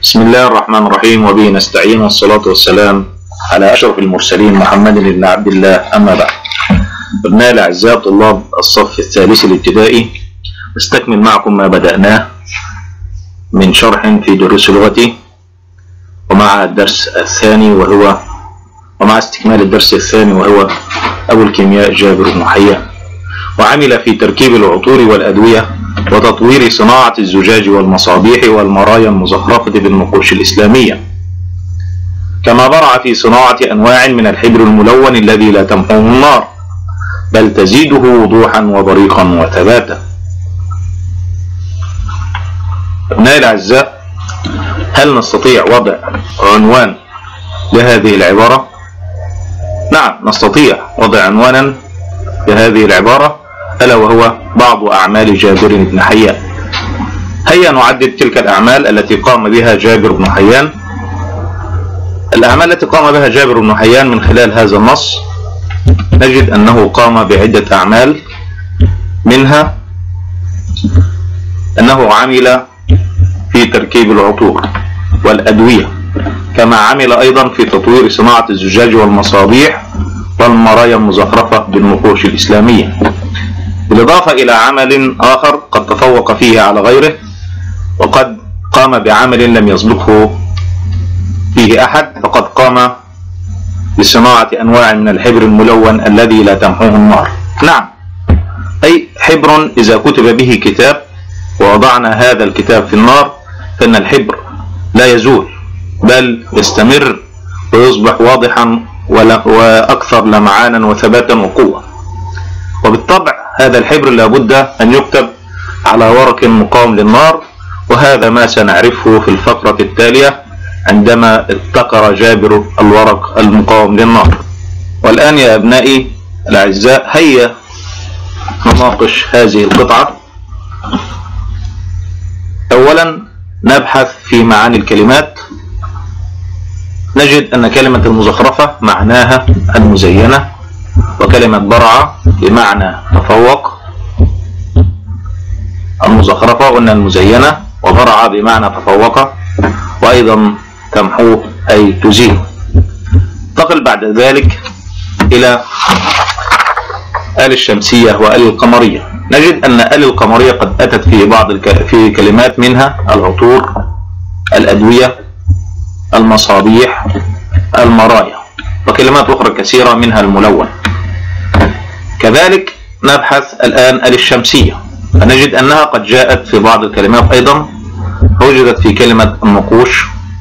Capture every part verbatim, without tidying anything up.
بسم الله الرحمن الرحيم، وبه نستعين، والصلاة والسلام على أشرف المرسلين محمد بن عبد الله. أما بعد، أبناء الأعزاء طلاب الصف الثالث الابتدائي، نستكمل معكم ما بدأناه من شرح في دروس لغتي، ومع الدرس الثاني وهو ومع استكمال الدرس الثاني وهو أبو الكيمياء جابر بن حيان، وعمل في تركيب العطور والأدوية وتطوير صناعة الزجاج والمصابيح والمرايا المزخرفة بالنقوش الإسلامية، كما برع في صناعة أنواع من الحبر الملون الذي لا تمحوه النار بل تزيده وضوحا وبريقا وثباتا. أبنائي الأعزاء، هل نستطيع وضع عنوان لهذه العبارة؟ نعم، نستطيع وضع عنوانا لهذه العبارة، ألا وهو بعض أعمال جابر بن حيان. هيا نعدد تلك الأعمال التي قام بها جابر بن حيان. الأعمال التي قام بها جابر بن حيان من خلال هذا النص نجد أنه قام بعدة أعمال، منها أنه عمل في تركيب العطور والأدوية، كما عمل أيضا في تطوير صناعة الزجاج والمصابيح والمرايا المزخرفة بالنقوش الإسلامية، بالإضافة إلى عمل آخر قد تفوق فيه على غيره، وقد قام بعمل لم يسبقه فيه أحد، فقد قام بصناعة أنواع من الحبر الملون الذي لا تمحوه النار. نعم، أي حبر إذا كتب به كتاب ووضعنا هذا الكتاب في النار فإن الحبر لا يزول بل يستمر ويصبح واضحا وأكثر لمعانا وثباتا وقوة. وبالطبع هذا الحبر لابد أن يكتب على ورق مقاوم للنار، وهذا ما سنعرفه في الفقرة التالية عندما ابتكر جابر الورق المقاوم للنار. والآن يا أبنائي الأعزاء، هيا نناقش هذه القطعة. أولا نبحث في معاني الكلمات. نجد أن كلمة المزخرفة معناها المزينة، وكلمة برع بمعنى تفوق. المزخرفة قلنا المزينة، وبرع بمعنى تفوق، وأيضا تمحوه أي تزيل. انتقل بعد ذلك إلى آل الشمسية وآل القمرية. نجد أن آل القمرية قد أتت في بعض الك... في كلمات، منها العطور، الأدوية، المصابيح، المرايا، وكلمات أخرى كثيرة منها الملون. كذلك نبحث الآن آل الشمسية، فنجد أنها قد جاءت في بعض الكلمات أيضا، وجدت في كلمة النقوش،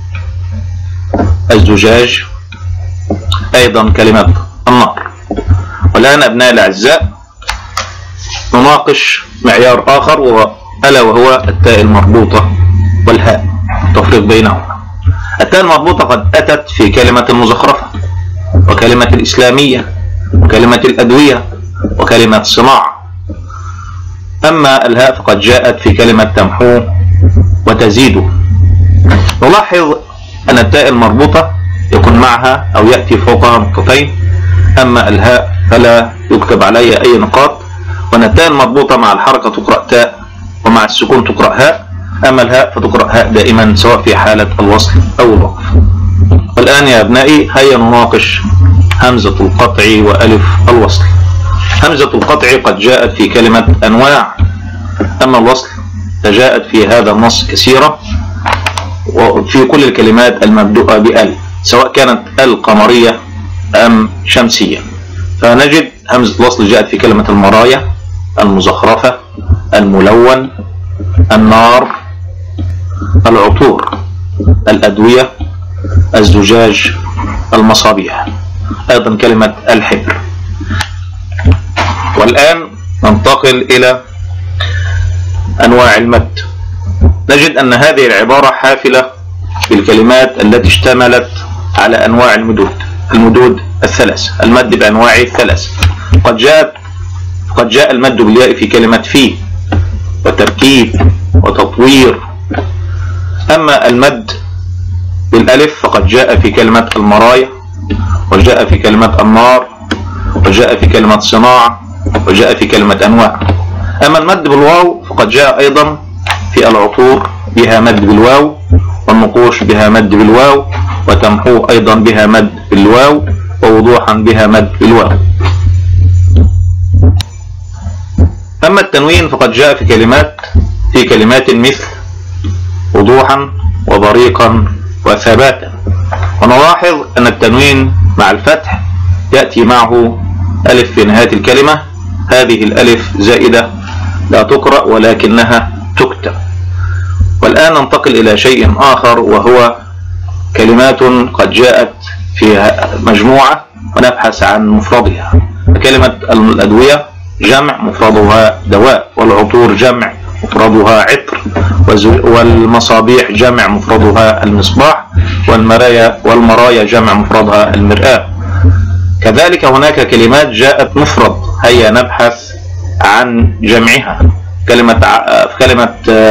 الزجاج، أيضا كلمة النار. والآن أبناء الأعزاء نناقش معيار آخر، وهو ألا وهو التاء المربوطة والهاء، التفريق بينهما. التاء المربوطة قد أتت في كلمة المزخرفة، وكلمة الإسلامية، وكلمة الأدوية، وكلمة صناعة. أما الهاء فقد جاءت في كلمة تمحوه وتزيده. نلاحظ أن التاء المربوطة يكون معها أو يأتي فوقها نقطتين، أما الهاء فلا يكتب عليها أي نقاط، وأن التاء المربوطة مع الحركة تقرأ تاء، ومع السكون تقرأ هاء، أما الهاء فتقرأ هاء دائما سواء في حالة الوصل أو الوقف. والآن يا أبنائي هيا نناقش همزة القطع وألف الوصل. همزة القطع قد جاءت في كلمة أنواع، أما الوصل فجاءت في هذا النص كثيرة، وفي كل الكلمات المبدوءة بأل، سواء كانت ال قمرية أم شمسية. فنجد همزة الوصل جاءت في كلمة المرايا، المزخرفة، الملون، النار، العطور، الأدوية، الزجاج، المصابيح، أيضا كلمة الحبر. والآن ننتقل إلى أنواع المد. نجد أن هذه العبارة حافلة بالكلمات التي اشتملت على أنواع المدود المدود الثلاث، المد بأنواعه الثلاث. قد جاءت قد جاء المد بالياء في كلمة في، وتركيب، وتطوير. أما المد بالألف فقد جاء في كلمة المرايا، وجاء في كلمة النار، وجاء في كلمة صناعة، وجاء في كلمة أنواع. أما المد بالواو فقد جاء أيضا في العطور بها مد بالواو، والنقوش بها مد بالواو، وتمحو أيضا بها مد بالواو، ووضوحا بها مد بالواو. أما التنوين فقد جاء في كلمات في كلمات مثل وضوحا وبريقا وثباتا. ونلاحظ أن التنوين مع الفتح يأتي معه ألف في نهاية الكلمة، هذه الألف زائدة لا تقرأ ولكنها تكتب. والآن ننتقل إلى شيء آخر، وهو كلمات قد جاءت في مجموعة ونبحث عن مفردها. كلمة الأدوية جمع مفردها دواء، والعطور جمع مفردها عطر، والمصابيح جمع مفردها المصباح، والمرايا والمرايا جمع مفردها المرآة. كذلك هناك كلمات جاءت مفرد، هيا نبحث عن جمعها. كلمة كلمة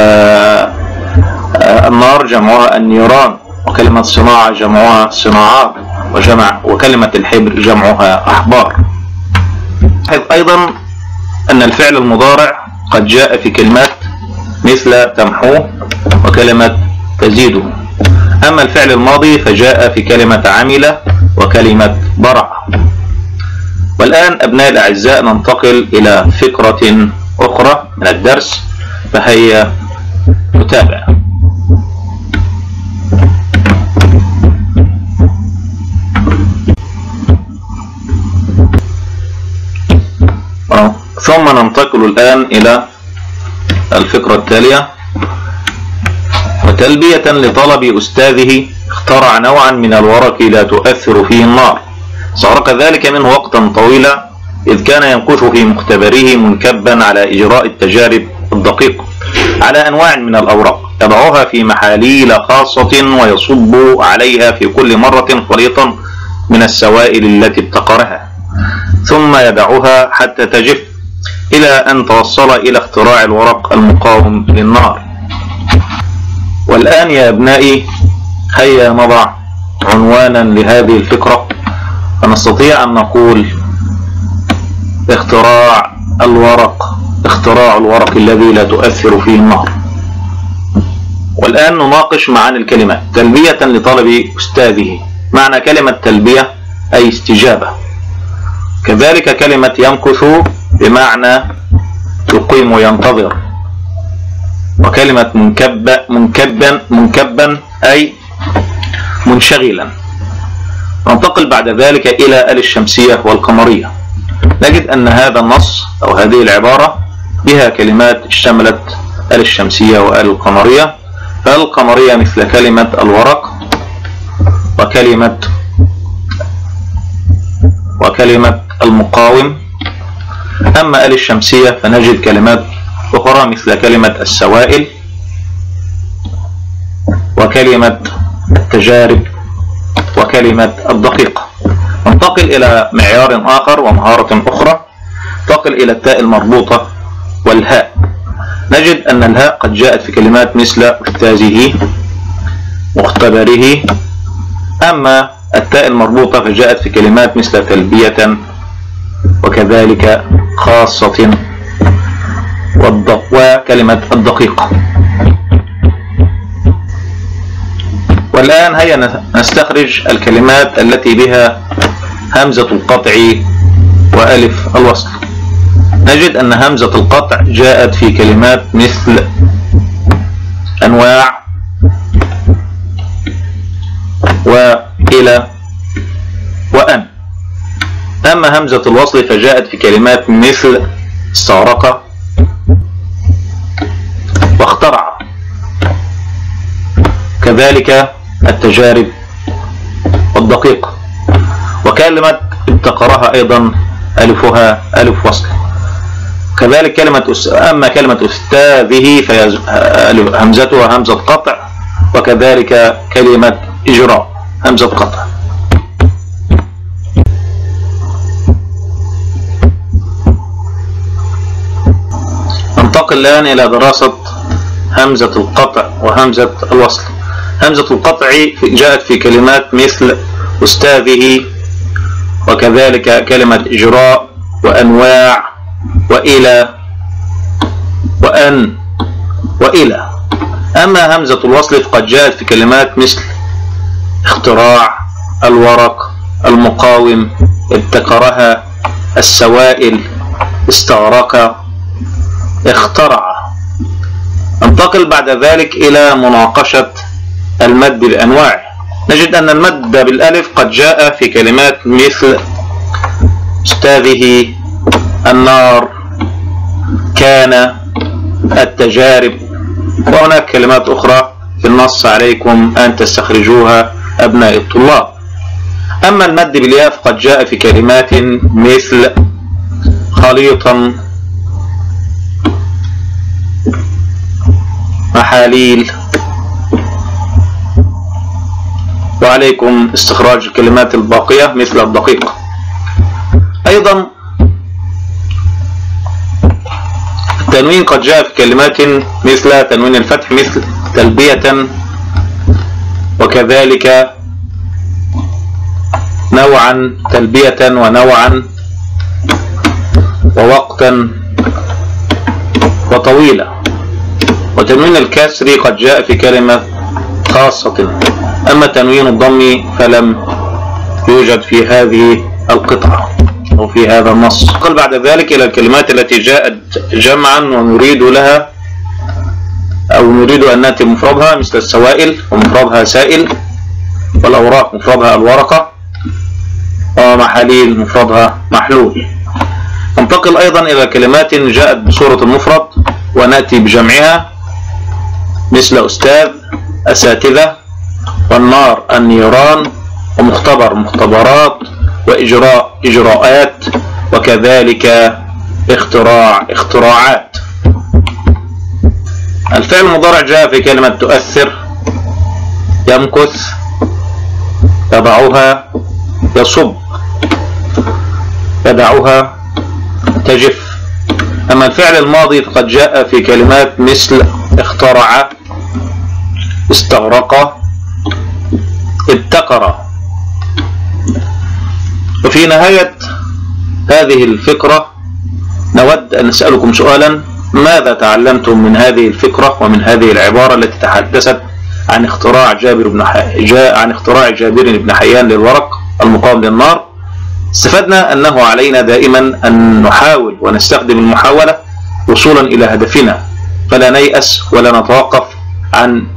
النار جمعها النيران، وكلمة صناعة جمعها صناعات، وجمع وكلمة الحبر جمعها أحبار. لاحظ أيضا أن الفعل المضارع قد جاء في كلمات مثل تمحوه وكلمة تزيده. أما الفعل الماضي فجاء في كلمة عمل وكلمة برع. والآن أبناء الأعزاء ننتقل إلى فكرة أخرى من الدرس، فهيا نتابع. ثم ننتقل الآن إلى الفكرة التالية. وتلبية لطلب أستاذه اخترع نوعا من الورق لا تؤثر فيه النار، استغرق ذلك منه وقتا طويلا، إذ كان ينقش في مختبره منكبا على إجراء التجارب الدقيقة على أنواع من الأوراق، يضعها في محاليل خاصة ويصب عليها في كل مرة خليطا من السوائل التي ابتكرها، ثم يدعها حتى تجف، إلى أن توصل إلى اختراع الورق المقاوم للنار. والآن يا أبنائي هيا نضع عنوانا لهذه الفكرة، فنستطيع أن نقول اختراع الورق اختراع الورق الذي لا تؤثر فيه النار. والآن نناقش معاني الكلمات. تلبية لطلب أستاذه، معنى كلمة تلبية أي استجابة. كذلك كلمة يمكث بمعنى يقيم وينتظر. وكلمة منكب منكبا منكبا أي منشغلا. ننتقل بعد ذلك إلى آل الشمسية والقمرية. نجد أن هذا النص أو هذه العبارة بها كلمات اشتملت آل الشمسية وآل القمرية. فالقمرية مثل كلمة الورق وكلمة وكلمة المقاوم. أما آل الشمسية فنجد كلمات أخرى مثل كلمة السوائل وكلمة التجارب وكلمة الدقيقة. ننتقل إلى معيار آخر ومهارة أخرى، ننتقل إلى التاء المربوطة والهاء. نجد أن الهاء قد جاءت في كلمات مثل أستاذه مختبره. أما التاء المربوطة فجاءت في كلمات مثل تلبية وكذلك خاصة وكلمة الدقيقة. والآن هيا نستخرج الكلمات التي بها همزة القطع وألف الوصل. نجد أن همزة القطع جاءت في كلمات مثل أنواع وإلى وأن. أما همزة الوصل فجاءت في كلمات مثل استغرق واخترع. كذلك التجارب والدقيقة. وكلمة ابتكرها أيضا ألفها ألف وصل. كذلك كلمة أس... أما كلمة أستاذه فهمزتها همزة قطع، وكذلك كلمة إجراء همزة قطع. ننتقل الآن إلى دراسة همزة القطع وهمزة الوصل. همزة القطع جاءت في كلمات مثل أستاذه، وكذلك كلمة إجراء وأنواع وإلى وأن وإلى. أما همزة الوصل فقد جاءت في كلمات مثل اختراع، الورق، المقاوم، ابتكرها، السوائل، استغرق، اخترع. انتقل بعد ذلك إلى مناقشة المد بأنواعه. نجد أن المد بالألف قد جاء في كلمات مثل أستاذه، النار، كان، التجارب، وهناك كلمات أخرى في النص عليكم أن تستخرجوها أبناء الطلاب. أما المد بالياء فقد جاء في كلمات مثل خليطا، محاليل، وعليكم استخراج الكلمات الباقية مثل الدقيق. أيضا التنوين قد جاء في كلمات مثل تنوين الفتح مثل تلبية، وكذلك نوعا، تلبية ونوعا، ووقتا، وطويلة. وتنوين الكسر قد جاء في كلمة خاصة. أما تنوين الضم فلم يوجد في هذه القطعة أو في هذا النص. قل بعد ذلك إلى الكلمات التي جاءت جمعا ونريد لها أو نريد أن نأتي مفردها مثل السوائل ومفردها سائل، والأوراق مفردها الورقة، ومحاليل مفردها محلول. ننتقل أيضا إلى كلمات جاءت بصورة المفرد ونأتي بجمعها مثل أستاذ، أساتذة، والنار النيران، ومختبر مختبرات، وإجراء إجراءات، وكذلك اختراع اختراعات. الفعل المضارع جاء في كلمة تؤثر، يمكث، يضعها، يصب، يدعها، تجف. أما الفعل الماضي فقد جاء في كلمات مثل اخترع، استغرق، ابتكر. وفي نهاية هذه الفقرة نود أن نسألكم سؤالا: ماذا تعلمتم من هذه الفقرة ومن هذه العبارة التي تحدثت عن اختراع جابر بن حي... جاء عن اختراع جابر بن حيان للورق المقاوم للنار؟ استفدنا أنه علينا دائما أن نحاول ونستخدم المحاولة وصولا إلى هدفنا، فلا نيأس ولا نتوقف عن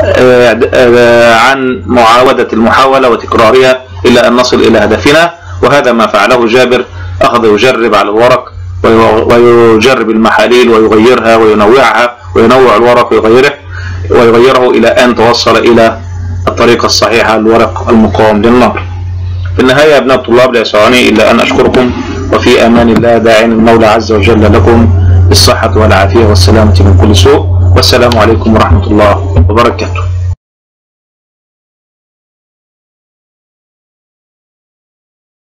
عن معاودة المحاولة وتكرارها إلى أن نصل إلى هدفنا. وهذا ما فعله جابر، أخذ يجرب على الورق ويجرب المحاليل ويغيرها وينوعها، وينوع الورق ويغيره ويغيره إلى أن توصل إلى الطريقة الصحيحة للورق المقاوم للنار. في النهاية يا أبناء الطلاب لا يسعني إلا أن أشكركم، وفي أمان الله داعين المولى عز وجل لكم بالصحة والعافية والسلامة من كل سوء، والسلام عليكم ورحمة الله وبركاته.